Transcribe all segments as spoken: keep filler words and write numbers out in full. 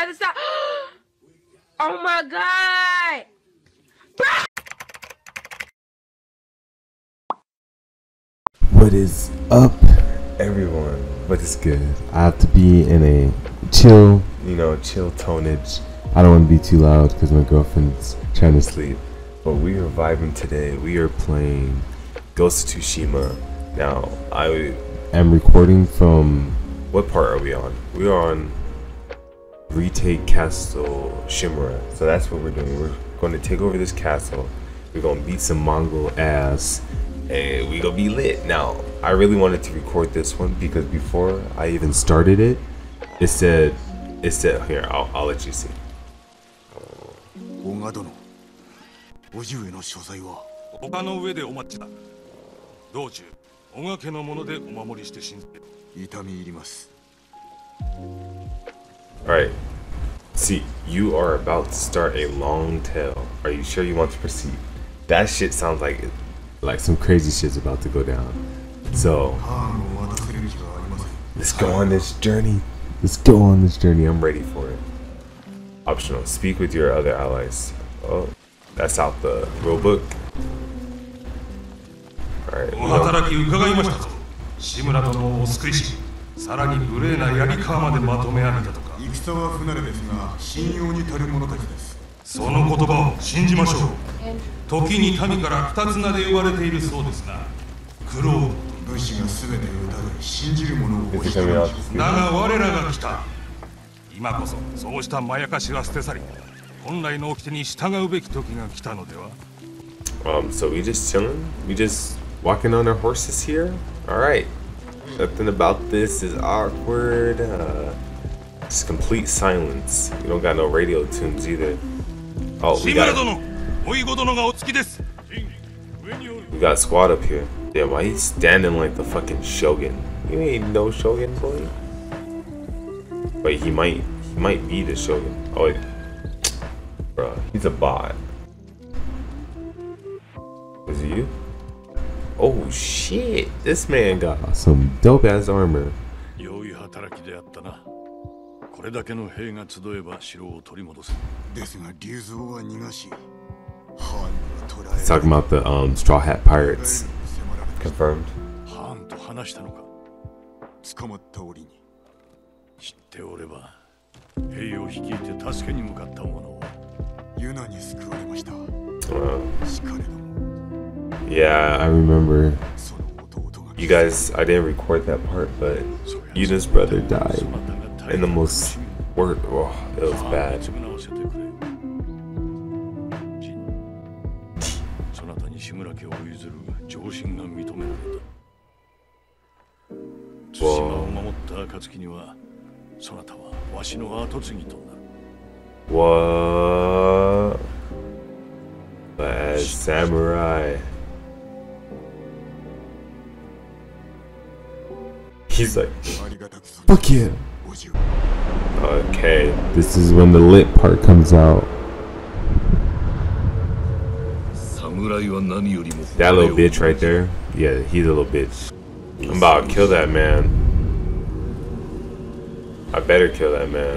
other side. Oh my god! What is up, everyone? What is good? I have to be in a chill, you know, chill tonage. I don't want to be too loud because my girlfriend's trying to sleep. But we are vibing today. We are playing Ghost of Tsushima. Now, I am recording from, what part are we on? We are on Retake Castle Shimura. So that's what we're doing. We're going to take over this castle. We're going to beat some Mongol ass. And we gonna be lit. Now, I really wanted to record this one because before I even started it, it said, it said, here, I'll, I'll let you see. Alright, see, you are about to start a long tale. Are you sure you want to proceed? That shit sounds like it. Like some crazy shit's about to go down. So let's go on this journey. Let's go on this journey. I'm ready for it. Optional. Speak with your other allies. Oh, that's out the rule book. Alright. This is gonna Um, so we just chilling? We just walking on our horses here? Alright. Nothing about this is awkward. Uh, just complete silence. We don't got no radio tunes either. Oh, we got We got squad up here. Damn, why he's standing like the fucking Shogun? You ain't no Shogun, boy. Wait, he might, he might be the Shogun. Oh wait, bruh, he's a bot. Was it you? Oh shit, this man got some dope ass armor. He's talking about the um, Straw Hat Pirates. Confirmed. Uh, yeah, I remember. You guys, I didn't record that part, but Yuna's brother died in the most word. Oh, it was bad. Whoa. What? As samurai. He's like, fuck yeah. Okay, this is when the lit part comes out. That little bitch right there. Yeah, he's a little bitch. I'm about to kill that man. I better kill that man.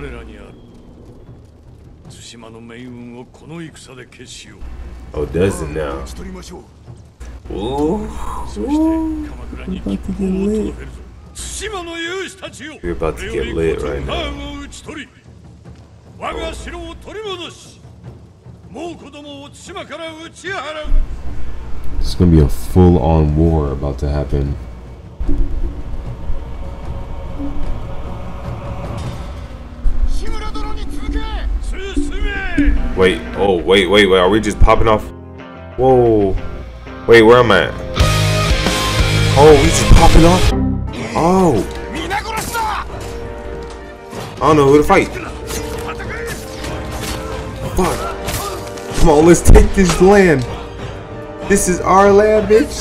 Oh, does it now? Ooh. Ooh. We're about to get lit right now. It's gonna be a full-on war about to happen. Wait, oh, wait, wait, wait, are we just popping off? Whoa. Wait, where am I at? Oh, we just popping off? Oh. I don't know who to fight. Fuck. Come on, let's take this land. This is our land, bitch.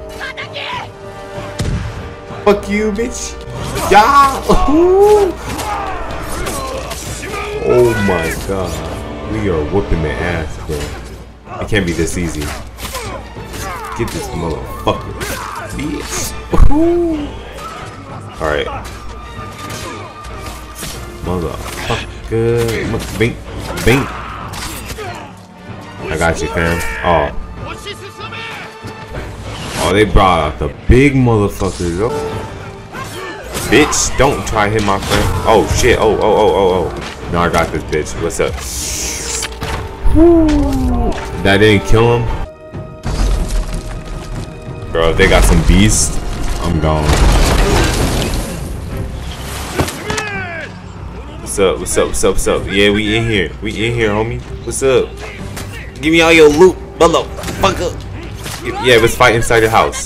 Fuck you, bitch. Yeah. Ooh. Oh my god. We are whooping their ass, bro. It can't be this easy. Get this motherfucker. Bitch. Alright. Motherfucker. good. Bink, bink. I got you, fam. Oh. Oh, they brought out the big motherfuckers. Oh. Bitch, don't try to hit my friend. Oh, shit. Oh, oh, oh, oh, oh. No, I got this, bitch. What's up? That didn't kill him. Bro, if they got some beast, I'm gone. What's up? What's up? What's up? What's up? Yeah, we in here. We in here, homie. What's up? Give me all your loot, motherfucker. Yeah, let's fight inside the house.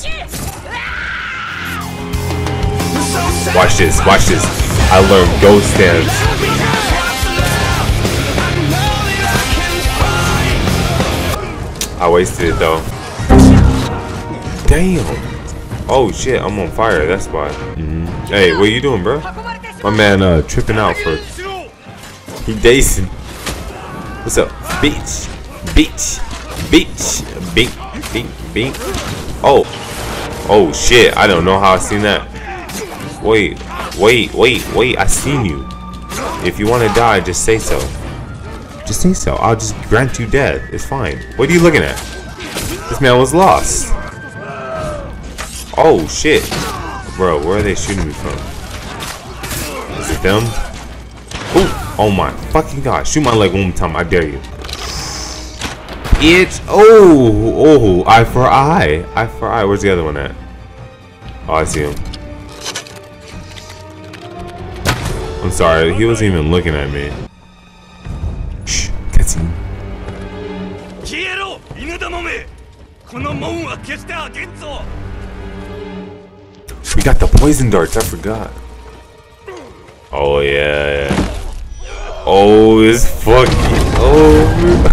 Watch this. Watch this. I learned ghost dance. I wasted it though. Damn. Oh shit, I'm on fire. That's why. Mm-hmm. Hey, what you doing, bro? My man, uh, tripping out for. He dacing. What's up, bitch? Bitch, bitch, bink, bink, bink. Oh, oh shit! I don't know how I seen that. Wait, wait, wait, wait! I seen you. If you want to die, just say so. Just say so. I'll just grant you death. It's fine. What are you looking at? This man was lost. Oh shit, bro! Where are they shooting me from? Is it them? Ooh. Oh my fucking god! Shoot my leg one more time. I dare you. It's oh oh eye for eye, eye for eye. Where's the other one at? Oh, I see him. I'm sorry, he wasn't even looking at me. Shh, catch him. We got the poison darts. I forgot. Oh yeah, yeah. Oh, it's fucking over.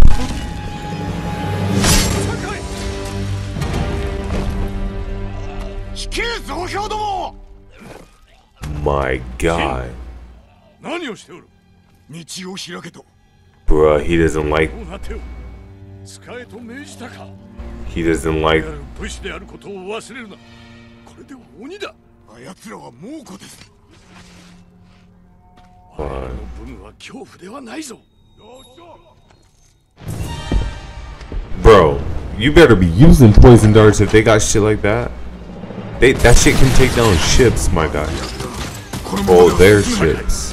My god. Bruh, he doesn't like. He doesn't like. What? Bro, you better be using poison darts if they got shit like that. They, that shit can take down ships, my guy. Oh, their ships.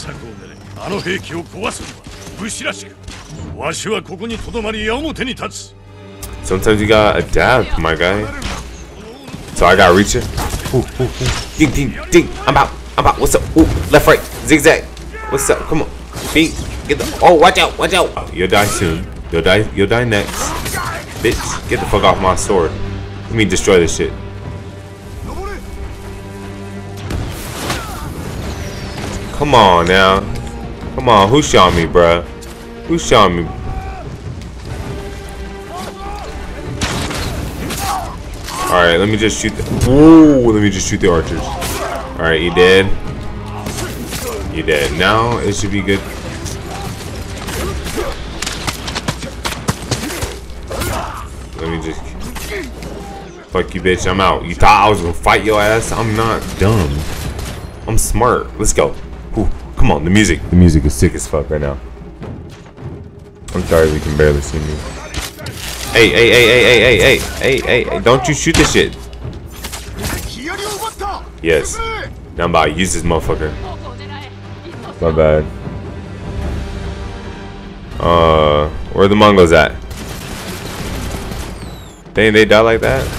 Sometimes you gotta adapt, my guy. So I gotta reach it. Ooh, ooh, ooh. Ding, ding, ding. I'm out. I'm out. What's up? Ooh, left, right, zigzag. What's up? Come on. Feet. Get the. Oh, watch out, watch out. You'll die soon. You'll die. You'll die next. Bitch, get the fuck off my sword. Let me destroy this shit. Come on now. Come on, who's showing me, bruh? Who's showing me? Alright, let me just shoot the. Ooh, let me just shoot the archers. Alright, you dead? You dead. Now it should be good. Let me just. Fuck you, bitch. I'm out. You thought I was gonna fight your ass? I'm not dumb. I'm smart. Let's go. Ooh, come on, the music. The music is sick as fuck right now. I'm sorry, we can barely see me. Hey, hey, hey, hey, hey, hey, hey, hey, hey, hey, don't you shoot this shit. Yes. Now I'm about to use this motherfucker. My bad. Uh, where the Mongols at? Dang, they die like that?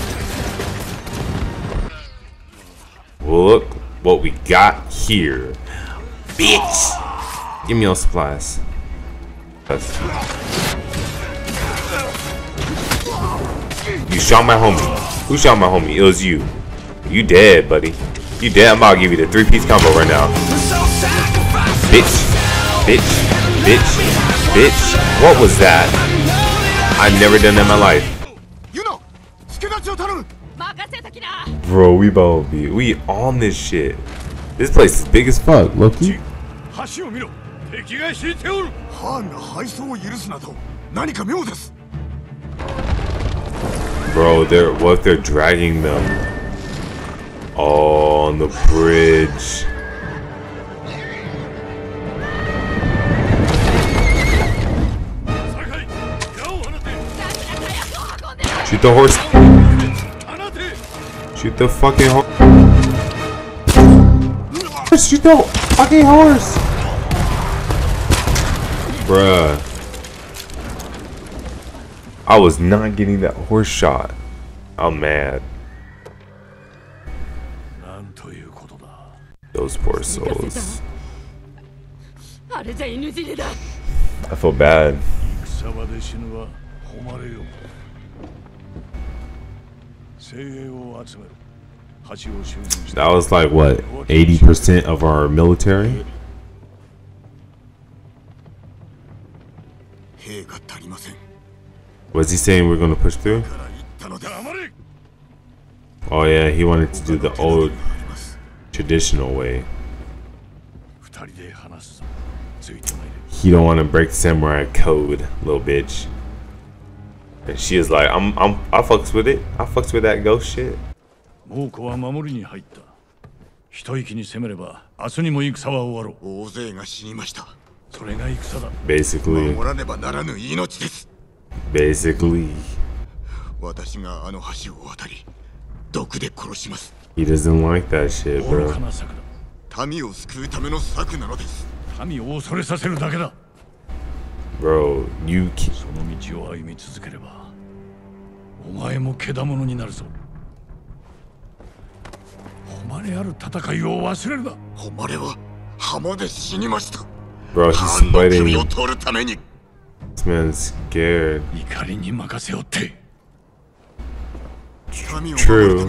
Look what we got here. Bitch! Give me all supplies. That's... You shot my homie. Who shot my homie? It was you. You dead, buddy. You dead. I'm about to give you the three-piece combo right now. Bitch. Bitch. Bitch. Bitch. What was that? I've never done that in my life. Bro, we both be. We on this shit. This place is big as fuck, Loki. Bro, they're what they're dragging them. Oh, on the bridge. Shoot the horse. Shoot the fucking horse. Shoot the fucking horse. Bruh. I was not getting that horse shot. I'm mad. Those poor souls. I feel bad. That was like what, eighty percent of our military? Was he saying we're gonna push through? Oh yeah, he wanted to do the old traditional way. He don't want to break samurai code, little bitch. And she is like, I'm, I'm, I fucks with it. I fucks with that ghost shit. Basically. Basically. He doesn't like that shit, bro. Bro, you can't. Bro, he's sweating. This man's scared. True.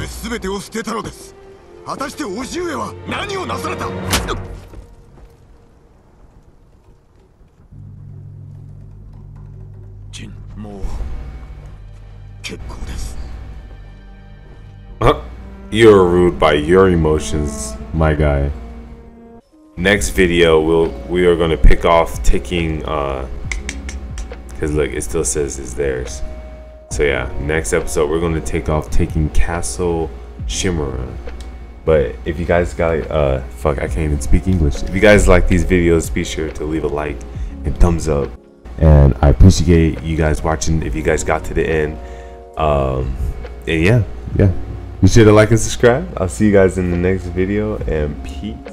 Huh? You're rude by your emotions, my guy. Next video, we'll we are gonna pick off taking uh because look, it still says it's theirs. So yeah, next episode we're gonna take off taking Castle Shimura. But if you guys got uh fuck, I can't even speak English. If you guys like these videos, be sure to leave a like and thumbs up. And I appreciate you guys watching. If you guys got to the end, um and yeah, yeah. Be sure to like and subscribe. I'll see you guys in the next video, and peace.